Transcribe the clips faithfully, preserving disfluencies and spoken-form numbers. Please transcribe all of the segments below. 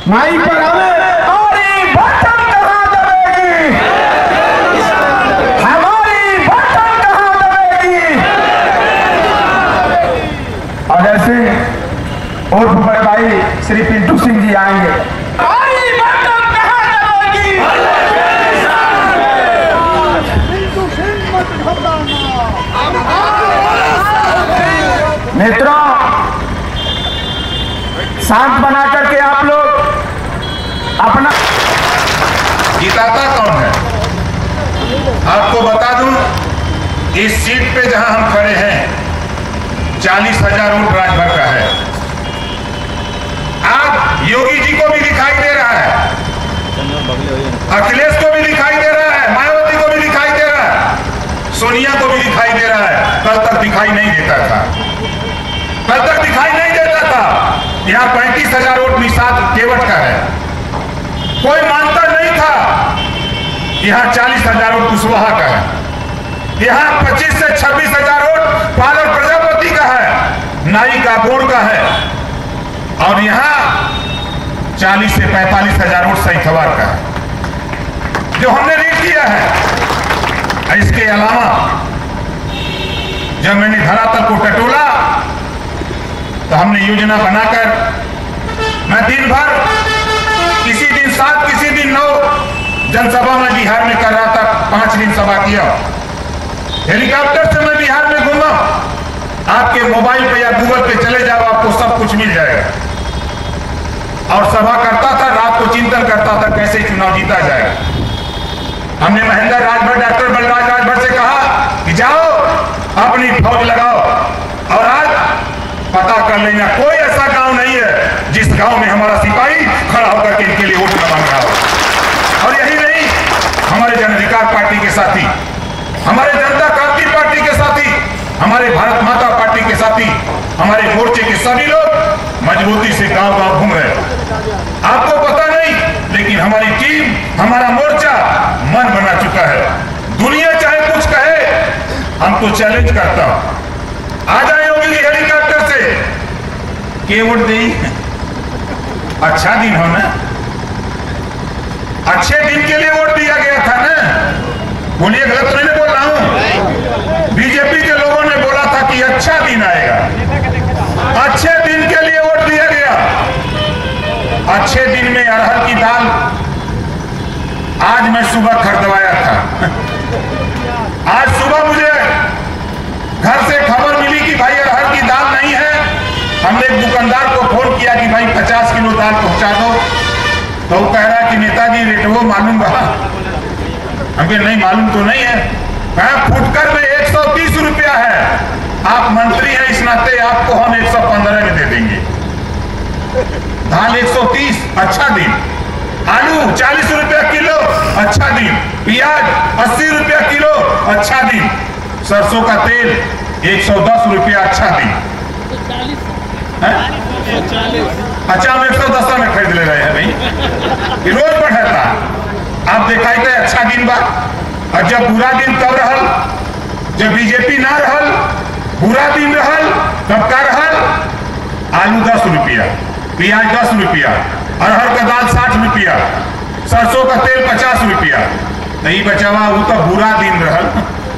माई पर हमें हमारी बटन कहाँ दबेगी, हमारी बटन कहाँ दबेगी। और ऐसे और बड़े भाई श्री पिंटू सिंह जी आएंगे। हमारी बटन कहाँ दबेगी। मित्रों, शांत बना करके आप लोग अपना जिताता कौन है आपको बता दूं। इस सीट पे जहां हम खड़े हैं चालीस हजार वोट राजभर का है। आज योगी जी को भी दिखाई दे रहा है, अखिलेश को भी दिखाई दे रहा है, मायावती को भी दिखाई दे रहा है, सोनिया को भी दिखाई दे रहा है। कल तक दिखाई नहीं देता था, कल तक दिखाई नहीं देता था। यहाँ पैंतीस हजार वोट निषाद केवट का है, कोई मानता नहीं था। यहाँ चालीस हजार वोट कुशवाहा का है। यहाँ पच्चीस से छब्बीस हजार वोट पालर प्रजापति का है, नाई का बोर्ड का है। और यहाँ चालीस से पैंतालीस हजार वोट सैखवार का है, जो हमने रीड किया है। इसके अलावा जब मैंने धरातल को टटोला तो हमने योजना बनाकर मैं दिन भर, किसी दिन सात, किसी दिन नौ जनसभा में बिहार में कर रहा था। पांच दिन सभा किया, हेलीकॉप्टर से मैं बिहार में घूमा। आपके मोबाइल पे या गूगल पे चले जाओ, आपको सब कुछ मिल जाएगा। और सभा करता था, रात को चिंतन करता था कैसे चुनाव जीता जाएगा। हमने महेंद्र राजभर, डॉक्टर बलराज राजभर से कहा कि जाओ अपनी फौज लगाओ और आज पता कर लेना कोई ऐसा गांव नहीं है जिस गांव में हमारा सिपाही खड़ा होकर के इनके लिए वोट न मांग रहा हो। और यही नहीं, हमारे जन अधिकार पार्टी के साथी, हमारे जनता क्रांति पार्टी के साथी, हमारे भारत माता पार्टी के साथी, हमारे मोर्चे के सभी लोग मजबूती से गांव गांव घूम रहे। आपको पता नहीं, लेकिन हमारी टीम, हमारा मोर्चा मन बना चुका है। दुनिया चाहे कुछ कहे, हम तो चैलेंज करता हूं। आ जाए योगी जी हेलीकॉप्टर से, के वोट दे। अच्छा दिन हो ना, अच्छे दिन के लिए वोट दिया गया था ना। बोलिए, गलत नहीं बोल रहा हूं। बीजेपी के लोगों ने बोला था कि अच्छा दिन आएगा, अच्छे दिन के लिए वोट दिया गया। अच्छे दिन में अरहर की दाल आज मैं सुबह खरीदवाया था। आज सुबह मुझे घर से खबर मिली कि भाई अरहर की दाल नहीं है। हमने एक दुकानदार को फोन किया कि भाई पचास किलो दाल पहुंचा दो। तो वो कह रहा है कि नेताजी रेट वो मालूम रहा। हमें नहीं मालूम तो नहीं है। फुटकर में एक सौ तीस रुपया है। आप मंत्री हैं, इस नाते आपको हम एक सौ पंद्रह में दे देंगे। दाल एक सौ तीस, अच्छा दिन। आलू चालीस रुपया किलो, अच्छा दिन। प्याज अस्सी रुपया किलो, अच्छा दिन। सरसों का तेल एक सौ दस रुपया, अच्छा दिन। अच्छा, हम एक सौ दस में खरीद ले रहे हैं भाई, रोज बढ़ता। आप दिखाई थे अच्छा दिन बाद। और जब बुरा दिन कब रहल, जब बीजेपी ना रहल, बुरा दिन रहल, तब का रहल। आलू दस रुपया, प्याज दस रुपया, अरहर का दाल साठ रुपया, सरसों का तेल पचास रुपया। नहीं बचावा, वो तो बुरा दिन रहल।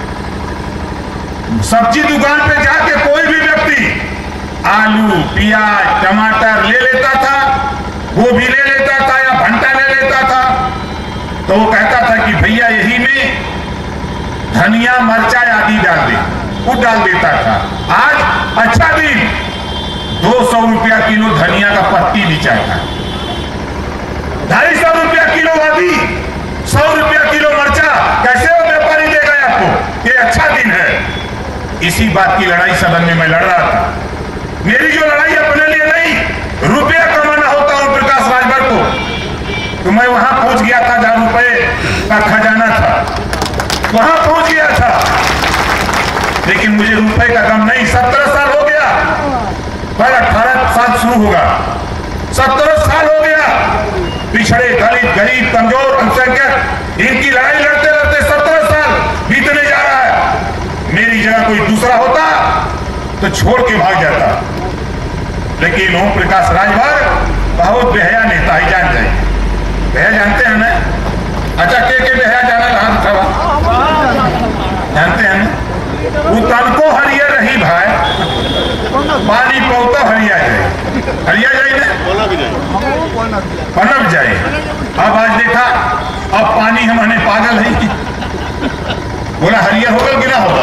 सब्जी दुकान पे जाके कोई भी व्यक्ति आलू, प्याज, टमाटर ले लेता था, गोभी ले लेता था या भंटा ले लेता था, तो वो कहता था कि भैया यही में धनिया, मरचा आदि डाल दे, वो डाल देता था। आज अच्छा दिन, दो सौ रुपया किलो धनिया का पत्ती बिचा था, ढाई सौ रुपया किलो आदि, सौ रुपया किलो मरचा। कैसे वो व्यापारी देगा आपको? ये अच्छा दिन है। इसी बात की लड़ाई सदन में मैं लड़ रहा था। मेरी जो लड़ाई अपने लिए नहीं, रुपया कमाना होता ओम प्रकाश राजभर को, तो मैं वहां पहुंच गया था जहां रुपए का खजाना था, वहां पहुंच गया था। लेकिन मुझे रुपए का गम नहीं। सत्रह साल हो गया, पर अठारह साल शुरू होगा, सत्रह साल हो गया। पिछड़े, दलित, गरीब, कमजोर, अल्पसंख्यक, इनकी लड़ाई लड़ते लड़ते सत्रह साल बीतने जा रहा है। मेरी जगह कोई दूसरा होता तो छोड़ के भाग जाता, लेकिन ओम प्रकाश राजभर बहुत बेहया नेता ही जान जाए। बेहया जानते हैं ना? अच्छा के के बेहया जाना हाथ उठावा, जानते हैं ना? वो तनको हरिया रही भाई, पानी पौता हरिया जाए, हरिया जाए ना पनप जाए। अब आज देखा, अब पानी हमने पागल है, बोला हरिया होगा कि ना होगा,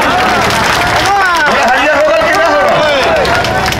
बोला हरिया होगा कि ना होगा।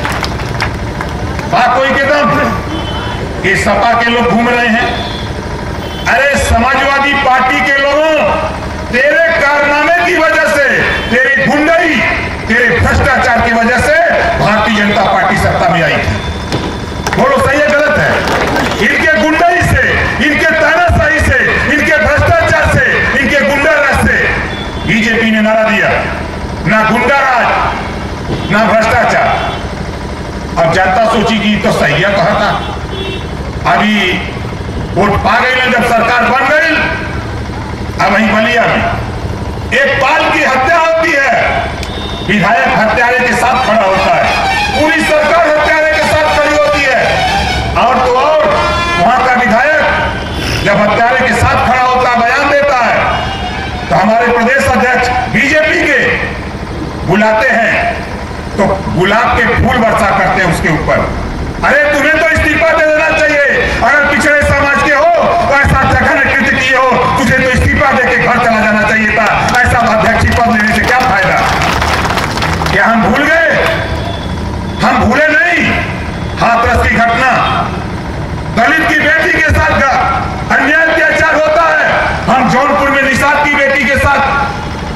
बात कोई के दम ये सपा के लोग घूम रहे हैं। अरे समाजवादी पार्टी के लोगों, तेरे कारनामे की वजह से, तेरी गुंडाई, तेरे भ्रष्टाचार की वजह से भारतीय जनता पार्टी सत्ता में आई थी। बोलो सही है गलत है? इनके गुंडाई से, इनके तानाशाही से, इनके भ्रष्टाचार से, इनके गुंडाराज से बीजेपी ने नारा दिया, ना गुंडाराज ना भ्रष्टाचार। अब जनता सोची कि तो सही है कहा था। अभी वोट पा गई ना, जब सरकार बन गई, अब वहीं बलिया में एक बाल की हत्या होती है, विधायक हत्यारे के साथ खड़ा होता है, पूरी सरकार हत्यारे के साथ खड़ी होती है। और तो और वहां का विधायक जब हत्यारे के साथ खड़ा होता है, बयान देता है, तो हमारे प्रदेश अध्यक्ष बीजेपी के बुलाते हैं तो गुलाब के फूल वर्षा करते हैं उसके ऊपर। अरे तुम्हें तो इस्तीफा दे देना चाहिए, अगर पिछड़े समाज के हो तो ऐसा जघन्य कृत्य किए हो, तुझे तो इस्तीफा देके घर चला जाना चाहिए था। ऐसा अध्यक्ष पद लेने से क्या फायदा? क्या हम भूल गए? हम भूले नहीं हाथरस की घटना, दलित की बेटी के साथ अन्याय अत्याचार होता है। हम जौनपुर में निषाद की बेटी के साथ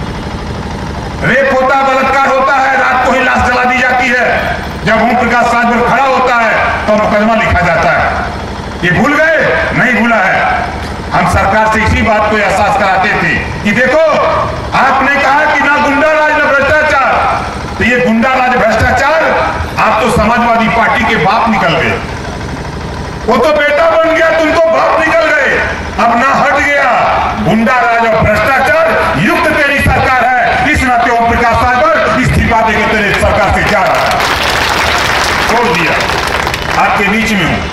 रेप होता, बलात्कार होता है, रात को ही लाश जला दी जाती है। जब ओम प्रकाश राजभर खड़ा होता है तो मुकदमा लिखा जाता है। ये भूल गए? नहीं भूला है। हम सरकार से इसी बात को एहसास कराते थे कि देखो, आपने कहा कि ना गुंडा राज ना भ्रष्टाचार, तो ये गुंडा राज भ्रष्टाचार आप तो समाजवादी पार्टी के बाप निकल गए। वो तो बेटा बन गया, तुम तो बाप निकल गए। अब ना हट गया गुंडा राज और भ्रष्टाचार युक्त तेरी सरकार है। इस नाते ओम प्रकाश राजभर इस्तीफा देकर तेरे सरकार से जा रहा है, छोड़ दिया। आपके बीच में हूं,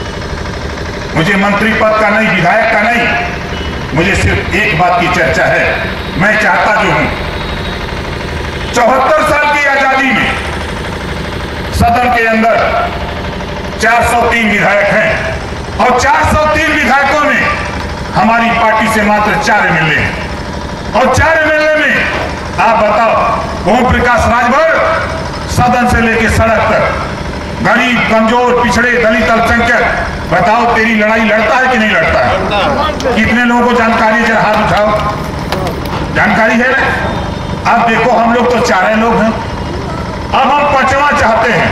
मुझे मंत्री पद का नहीं, विधायक का नहीं, मुझे सिर्फ एक बात की चर्चा है। मैं चाहता जो हूं, चौहत्तर साल की आजादी में सदन के अंदर चार सौ तीन विधायक हैं और चार सौ तीन विधायकों में हमारी पार्टी से मात्र चार एमएलए हैं। और चार एमएलए में आप बताओ, ओम प्रकाश राजभर सदन से लेकर सड़क तक गरीब, कमजोर, पिछड़े, दलित, अल्पसंख्यक, बताओ तेरी लड़ाई लड़ता है कि नहीं लड़ता है? कितने लोगों को जानकारी है? हाथ उठाओ, जानकारी है ना? अब देखो, हम लोग तो चार लोग हैं, अब हम पांचवा चाहते हैं,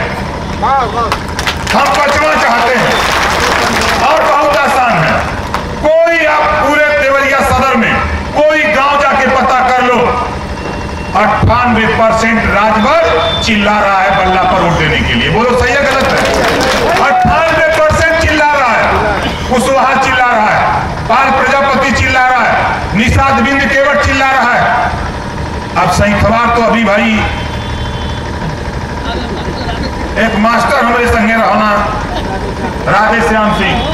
हम पांचवा चाहते हैं। और बहुत आसान है, कोई आप पूरे देवरिया सदर में कोई गांव जाके पता कर लो, अट्ठानवे परसेंट राजभर चिल्ला रहा है बल्ला पर वोट देने के लिए। बोलो सही है गलत है? अट्ठानवे परसेंट चिल्ला रहा है, कुशवाहा चिल्ला रहा है, पाल प्रजापति चिल्ला रहा है, निषाद बिंद केवट चिल्ला रहा है। अब सैंखवार तो अभी भाई एक मास्टर हमारे संगे रहना, राधे श्याम सिंह,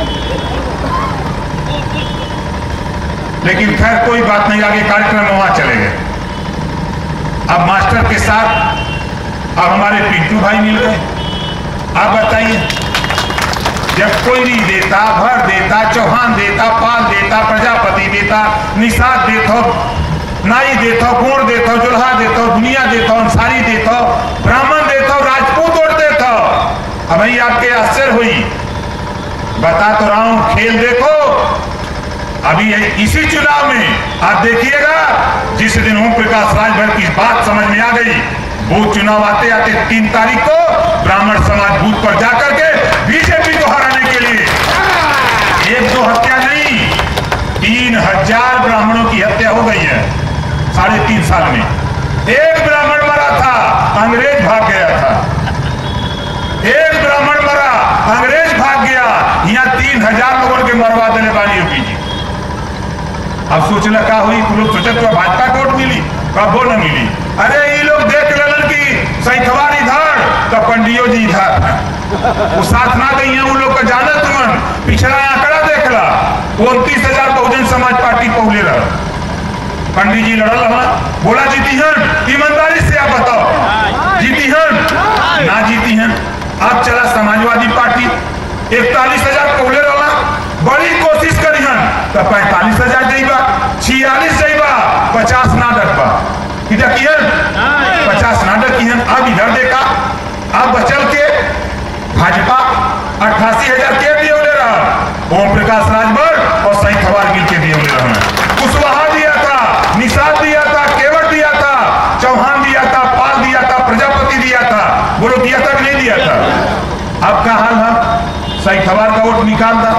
लेकिन खैर कोई बात नहीं, आगे कार्यक्रम में वहां चले गए। अब मास्टर के साथ अब हमारे पिंटू भाई मिल गए। आप बताइए, जब कोई नहीं देता, भर देता, चौहान देता, पाल देता, प्रजापति देता, निषाद देता, नाई देता, गोड़ देता, जुल्हा देता, दुनिया देता, अंसारी देता, ब्राह्मण देता, राजपूत वोट देता। अब भाई आपके आश्चर्य हुई, बता तो रहा हूं, खेल देखो। अभी इसी चुनाव में आप देखिएगा, जिस दिन ओम प्रकाश राजभर की बात समझ में आ गई, वो चुनाव आते आते तीन तारीख को ब्राह्मण समाज बूथ पर जाकर के बीजेपी को हराने के लिए एक दो हत्या नहीं, तीन हजार ब्राह्मणों की हत्या हो गई है साढ़े तीन साल में। एक ब्राह्मण मरा था, अंग्रेज भाग गया था। एक ब्राह्मण मरा, अंग्रेज भाग गया। यहाँ तीन हजार लोगों के मरवा देने वाली यूपी जी। अब सोचना क्या हुई, तुम लोग सोचे तो भाजपा को वोट मिली, कब वो न मिली। अरे ये लोग देख लेन की सैंखवार इधर तो पंडियो जी इधर, वो साथ ना गई है, उन लोग का जाना तुमन पिछला आंकड़ा देखला, उनतीस हजार बहुजन समाज पार्टी पहुले रहा। पंडित जी लड़ल रहा, बोला जीती हन, ईमानदारी से आप बताओ जीती हन ना जीती हन। अब चला समाजवादी पार्टी इकतालीस हजार पहुले रहा, बड़ी कोशिश करी हन तो पैंतालीस हजार जाइबा, छियालीस जाइबा, पचास ना डरबा, इधर किहन पचास ना डर किहन। अब इधर देखा, अब बचल के भाजपा अट्ठासी हजार के दिए रहा, ओम प्रकाश राजभर और सही खबर मिल के दिए रहा, कुशवाहा दिया था, निषाद दिया था, केवट दिया था, चौहान दिया था, पाल दिया था, प्रजापति दिया था, बोलो दिया था कि नहीं दिया था। अब का हाल है, सही खबर का वोट निकाल दा,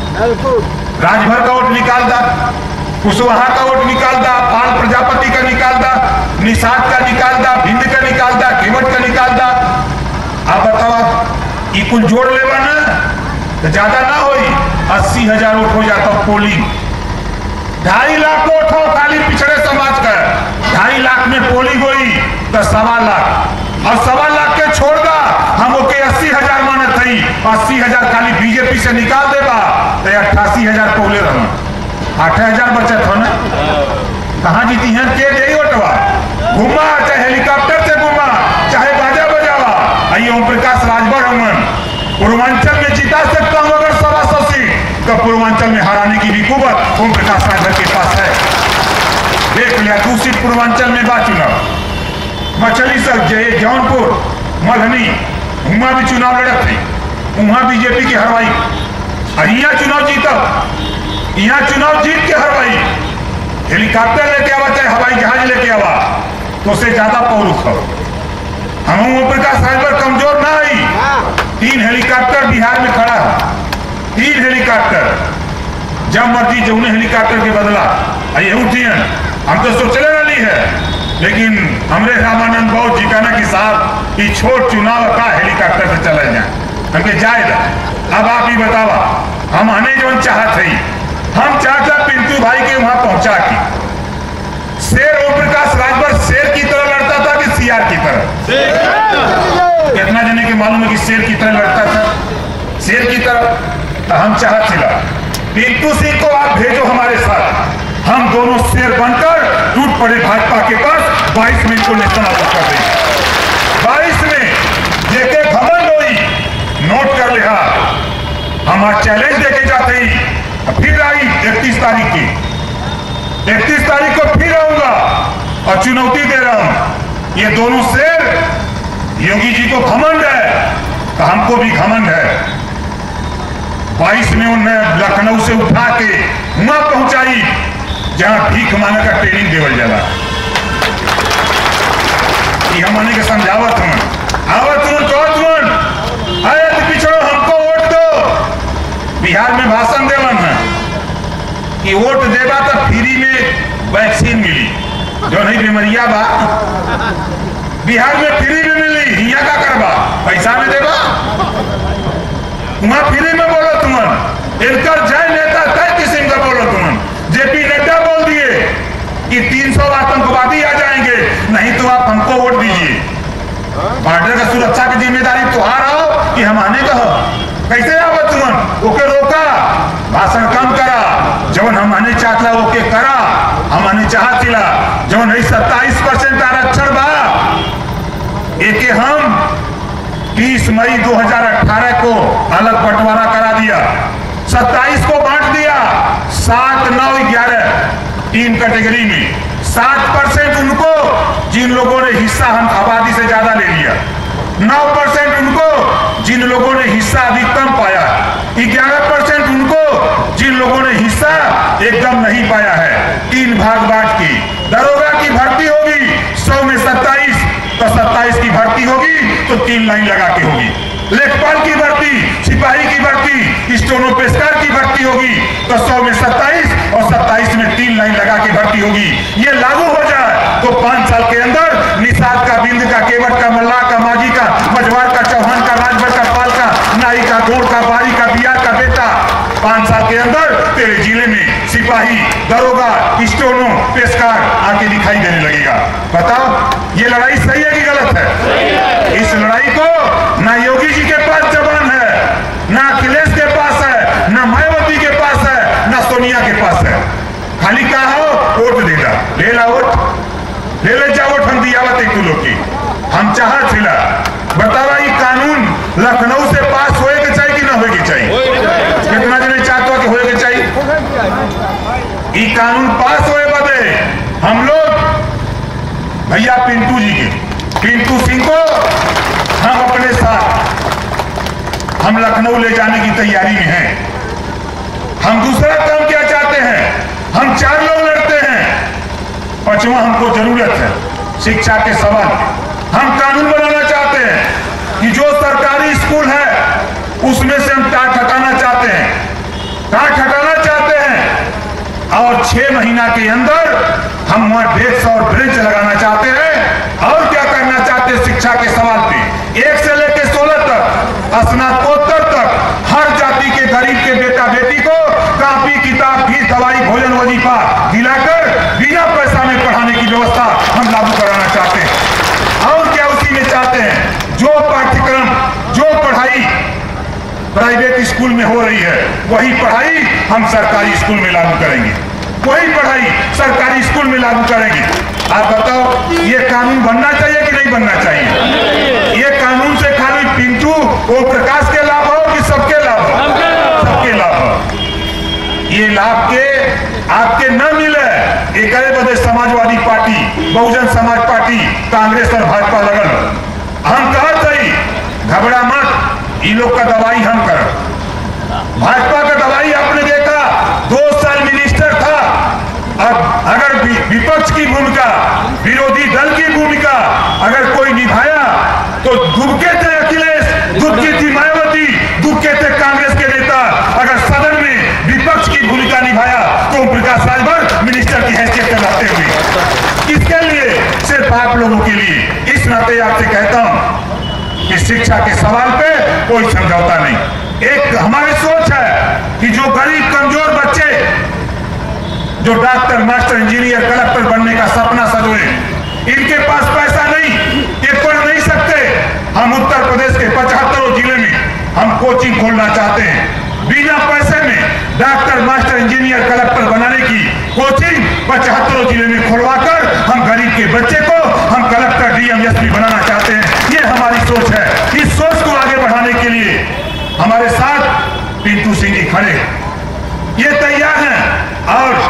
राजभर का वोट निकाल दा, कुशवाहा का वोट निकाल दा, पाल प्रजापति का निकाल दा, निषाद का निकाल दा, भिंड का निकाल दा, केवट का निकाल दा। अब बताओ ये कुल जोड़ लेवा ना तो ज्यादा ना होई, अस्सी हजार वोट हो जाता पोलिंग। ढाई लाख वोट हो खाली पिछड़े समाज का, ढाई लाख में पोलिंग हुई तो सवा लाख, और सवा लाख के छोड़ दा हम ओके अस्सी हजार मानत थी, अस्सी हजार खाली बीजेपी से निकाल देगा तो अट्ठासी हजार पौले रहा, आठ हजार बचत हो ना। कहाँ जीती हैं के दे वोटवा, घुमा चाहे हेलीकॉप्टर से घुमा चाहे बाजा बजावा, आइए ओम प्रकाश राजभर हमन पूर्वांचल में जीता सकता हूं अगर सवा सौ सीट तो पूर्वांचल में हराने की भी कुवत ओम प्रकाश राजभर के पास है। देख लिया दो सीट पूर्वांचल में बात चुनाव, मछली सर जय जौनपुर मलहनी वहां भी चुनाव लड़त थी, वहां बीजेपी की हरवाई, यहाँ चुनाव जीता, यहाँ चुनाव जीत के हरवाई, हेलीकॉप्टर लेके आवा चाहे हवाई जहाज लेके आवा तो उससे ज्यादा पौरुष हो। हम ओम प्रकाश राजभर कमजोर ना आई, तीन हेलीकॉप्टर बिहार में खड़ा है, तीन हेलीकॉप्टर जब मर्जी जौने हेलीकॉप्टर के बदला ये उठियन, हम तो सोचले वाली है, लेकिन हमरे रामानंद बहुत जिकाना के साथ ये छोट चुनाव का हेलीकॉप्टर से चले जाए हमके जाएगा। अब आप ही बतावा, हम आने जो चाहत है, हम चाहता पिंटू भाई के वहां पहुंचा की शेर ओम प्रकाश राजभर शेर की तरह लड़ता था कि सीआर की तरह, कितना जने के मालूम है कि शेर की तरह लड़ता था, शेर की तरह। तो हम चाहत थिला पिंटू सिंह को आप भेजो हमारे साथ, हम दोनों शेर बनकर टूट पड़े भाजपा के पास, बाईस में इनको नेशनल आउट कर देंगे, बाईस में जेके घमंड हुई नोट कर लिया। हम आज चैलेंज देके जाते ही फिर आई इकतीस तारीख की, इकतीस तारीख को फिर आऊंगा और चुनौती दे रहा हूं, ये दोनों शेर, योगी जी को घमंड है तो हमको भी घमंड है। बाईस में उन्हें लखनऊ से उठा के वहां पहुंचाई जहां भीख मांगे का ट्रेनिंग देवल जाला, हम आने के समझावत हूं, आवत हूं कहत हूं अरे तो पिछड़ो हमको वोट दो। बिहार में भाषण देवन है कि वोट देगा तो फ्री में वैक्सीन मिली, जो नहीं बीमारिया बा बिहार में फ्री में मिली, यहाँ का करबा पैसा में देगा, वहां फ्री में बोलो तुमन, इनकर जय नेता तय किस्म का बोलो तुमन। जेपी नड्डा बोल दिए कि तीन सौ आतंकवादी आ जाएंगे, नहीं तो आप हमको वोट दीजिए। बॉर्डर का सुरक्षा की जिम्मेदारी तुहार हो कि हम आने का हो, कैसे आवत तुमन ओके रोका, भाषण कम करा, जवन हम आने चाहता ओके करा, हम आने चाहतिला जवन है सत्ताईस परसेंट आरक्षण बा, एके हम तीस मई दो हजार अठारह को अलग बंटवारा करा दिया, सत्ताईस को बांट दिया, सात नौ ग्यारह तीन कैटेगरी में, सात परसेंट उनको जिन लोगों ने हिस्सा हम आबादी से ज्यादा ले लिया, नौ परसेंट उनको जिन लोगों ने हिस्सा अधिकतम पाया, ग्यारह परसेंट उनको जिन लोगों ने हिस्सा एकदम नहीं पाया है। तीन भाग बांट की दरोगा की भर्ती होगी, सौ में सत्ताईस तो सत्ताईस की भर्ती होगी तो तीन लाइन लगा के होगी, लेखपाल की भर्ती, सिपाही की भर्ती, स्टेनोपेस्कर की भर्ती होगी तो सौ में सत्ताईस और सत्ताईस में तीन लाइन लगा के भर्ती होगी। ये लागू हो जाए तो पांच साल के अंदर निषाद का, बिंद का, केवट का, मल्लाह का, माझी का, मझवार का, चौहान का, राजभर का, पाल का, नाई का, गोड़ का, बारी का, बिहार का बेटा पांच साल के अंदर तेरे जिले में सिपाही, दरोगा, स्टेनो पेशकार आके दिखाई देने लगेगा। बताओ ये लड़ाई सही है कि गलत है? इस लड़ाई को ना योगी जी के पास जबान हम चाहत हिला बतावा ये कानून लखनऊ से पास होए के चाहिए कि ना होए के चाहिए? कितना जने चाहता कि होए के चाहिए? ये कानून पास होए बदे हम लोग भैया पिंटू जी के पिंटू सिंह को हम अपने साथ हम लखनऊ ले जाने की तैयारी में हैं। हम दूसरा काम क्या चाहते हैं? हम चार लोग लड़ते हैं, पांचवा हमको जरूरत है शिक्षा के सवाल। हम कानून बनाना चाहते हैं कि जो सरकारी स्कूल है उसमें से हम टाट हटाना चाहते हैं टाट हटाना चाहते हैं और छह महीना के अंदर हम वहां डेस्क और बेंच लगाना चाहते हैं। और क्या करना चाहते हैं? शिक्षा के सवाल पे एक से लेकर सोलह तक स्नातकोत्तर तक हर जाति के गरीब के बेटा बेटी को कापी किताब फीस दवाई भोजन वजीफा दिलाकर बिना पैसा में पढ़ाने की व्यवस्था हम लागू कराना चाहते हैं। और क्या उसी में चाहते हैं? जो पाठ्यक्रम जो पढ़ाई प्राइवेट स्कूल में हो रही है वही पढ़ाई हम सरकारी स्कूल में लागू करेंगे, वही पढ़ाई सरकारी स्कूल में लागू करेंगे। आप बताओ ये कानून बनना चाहिए कि नहीं बनना चाहिए? ये कानून से खाली पिंटू और प्रकाश के लाभ हो कि सबके लाभ हो? सबके लाभ हो। ये लाभ के आपके न मिले एक बदे समाजवादी पार्टी बहुजन समाज पार्टी कांग्रेस और भाजपा लगल हम कहा चाहिए घबरा मत, इन लोग का दवाई हम कर। भाजपा का दवाई आपने देखा दो साल मिनिस्टर था, अब अगर विपक्ष की भूमिका विरोधी दल की भूमिका अगर कोई निभाया तो दुबके थे अखिलेश, दुबकी थी मायावती, दुबके थे कांग्रेस के नेता। अगर सदन में विपक्ष की भूमिका निभाया तो प्रकाश राजभर मिनिस्टर की हैसियत से रहते हुए किसके लिए? सिर्फ आप लोगों के लिए। इस नाते आपसे कहता हूं कि शिक्षा के सवाल पे कोई समझौता नहीं। एक हमारी सोच है कि जो गरीब कमजोर बच्चे जो डॉक्टर मास्टर इंजीनियर कलेक्टर बनने का सपना सजोए, इनके पास पैसा नहीं, ये पढ़ नहीं सकते, हम उत्तर प्रदेश के पचहत्तरों जिले में हम कोचिंग खोलना चाहते हैं। बिना पैसे में डॉक्टर मास्टर इंजीनियर कलेक्टर बनाने की कोचिंग पचहत्तरों जिले में खोलवाकर हम गरीब के बच्चे को हम कलेक्टर डीएम एसपी बनाना चाहते हैं। ये हमारी सोच है। इस सोच को आगे बढ़ाने के लिए हमारे साथ पिंटू सिंह जी खड़े, ये तैयार हैं और